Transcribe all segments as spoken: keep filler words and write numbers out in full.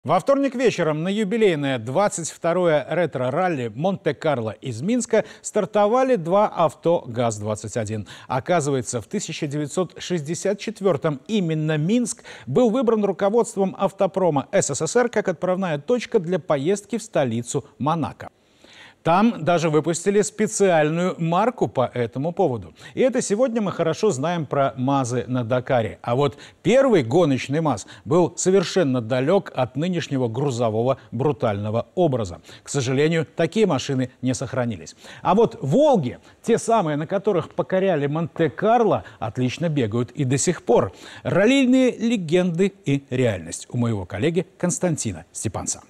Во вторник вечером на юбилейное двадцать второе ретро-ралли Монте-Карло из Минска стартовали два авто ГАЗ двадцать один. Оказывается, в тысяча девятьсот шестьдесят четвёртом именно Минск был выбран руководством автопрома СССР как отправная точка для поездки в столицу Монако. Там даже выпустили специальную марку по этому поводу. И это сегодня мы хорошо знаем про МАЗы на Дакаре. А вот первый гоночный МАЗ был совершенно далек от нынешнего грузового брутального образа. К сожалению, такие машины не сохранились. А вот «Волги», те самые, на которых покоряли Монте-Карло, отлично бегают и до сих пор. Раллийные легенды и реальность у моего коллеги Константина Степанца.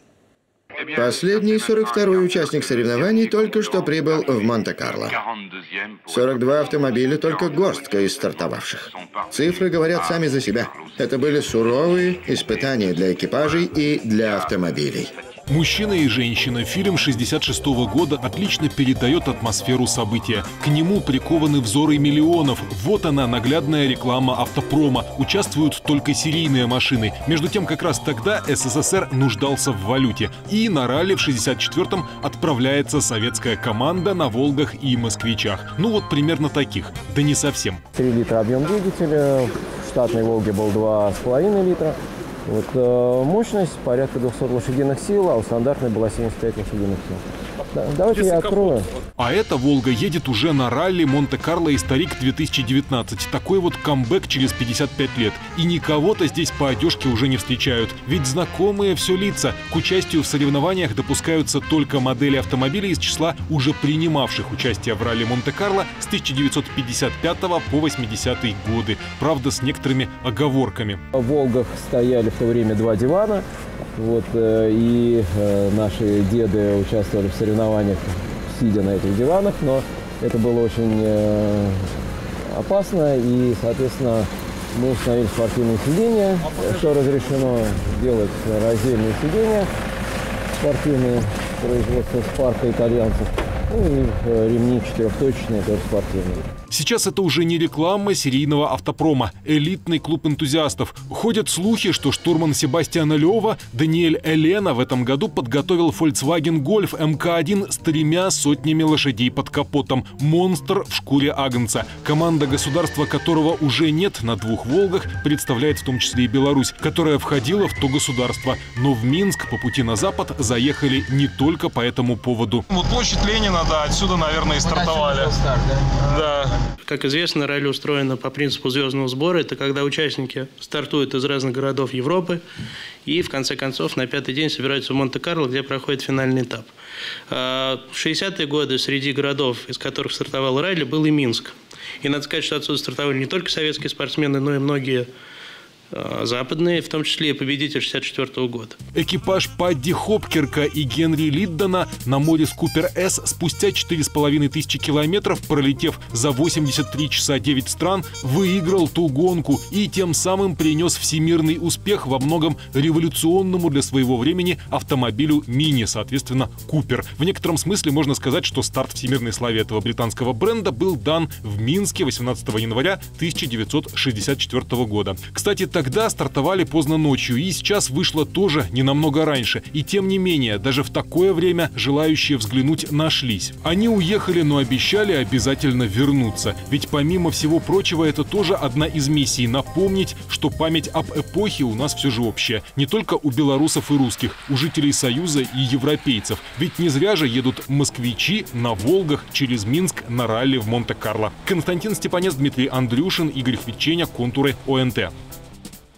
Последний, сорок второй участник соревнований только что прибыл в Монте-Карло. сорок два автомобиля, только горстка из стартовавших. Цифры говорят сами за себя. Это были суровые испытания для экипажей и для автомобилей. «Мужчина и женщина» фильм шестьдесят шестого года отлично передает атмосферу события. К нему прикованы взоры миллионов. Вот она, наглядная реклама автопрома. Участвуют только серийные машины. Между тем, как раз тогда СССР нуждался в валюте. И на ралли в шестьдесят четвёртом отправляется советская команда на «Волгах» и «Москвичах». Ну вот примерно таких. Да не совсем. три литра объем двигателя, в штатной «Волге» был два с половиной литра. Вот, э, мощность порядка двухсот лошадиных сил, а у стандартной была семьдесят пять лошадиных сил. Да, давайте я открою. А эта «Волга» едет уже на ралли Монте-Карло Историк две тысячи девятнадцать. Такой вот камбэк через пятьдесят пять лет. И никого-то здесь по одежке уже не встречают. Ведь знакомые все лица. К участию в соревнованиях допускаются только модели автомобилей из числа уже принимавших участие в ралли Монте-Карло с тысяча девятьсот пятьдесят пятого по восьмидесятые годы. Правда, с некоторыми оговорками. В «Волгах» стояли в то время два дивана. Вот, и э, наши деды участвовали в соревнованиях, сидя на этих диванах, но это было очень э, опасно, и, соответственно, мы установили спортивные сиденья, что разрешено делать раздельные сиденья спортивные, производства Спарка итальянцев, ну и э, ремни четырехточечные, тоже спортивные. Сейчас это уже не реклама серийного автопрома, элитный клуб энтузиастов. Ходят слухи, что штурман Себастьяна Лёва Даниэль Элена в этом году подготовил Volkswagen Golf эм ка один с тремя сотнями лошадей под капотом. Монстр в шкуре агнца. Команда, государства которого уже нет на двух «Волгах», представляет в том числе и Беларусь, которая входила в то государство. Но в Минск по пути на запад заехали не только по этому поводу. Вот площадь Ленина, да, отсюда, наверное, и стартовали. Вот старт, да? Да. Как известно, ралли устроено по принципу звездного сбора. Это когда участники стартуют из разных городов Европы и, в конце концов, на пятый день собираются в Монте-Карло, где проходит финальный этап. В шестидесятые годы среди городов, из которых стартовал ралли, был и Минск. И надо сказать, что отсюда стартовали не только советские спортсмены, но и многие западные, в том числе и победитель шестьдесят четвёртого года. Экипаж Падди Хопкерка и Генри Лиддона на Моррис Купер С спустя четыре с половиной тысячи километров, пролетев за восемьдесят три часа девять стран, выиграл ту гонку и тем самым принес всемирный успех во многом революционному для своего времени автомобилю Мини, соответственно, Купер. В некотором смысле можно сказать, что старт всемирной славе этого британского бренда был дан в Минске восемнадцатого января тысяча девятьсот шестьдесят четвёртого года. Кстати, тогда стартовали поздно ночью, и сейчас вышло тоже не намного раньше. И тем не менее, даже в такое время желающие взглянуть нашлись. Они уехали, но обещали обязательно вернуться. Ведь помимо всего прочего, это тоже одна из миссий — напомнить, что память об эпохе у нас все же общая. Не только у белорусов и русских, у жителей Союза и европейцев. Ведь не зря же едут москвичи на «Волгах» через Минск на ралли в Монте-Карло. Константин Степанец, Дмитрий Андрюшин, Игорь Хвиченя, «Контуры», ОНТ.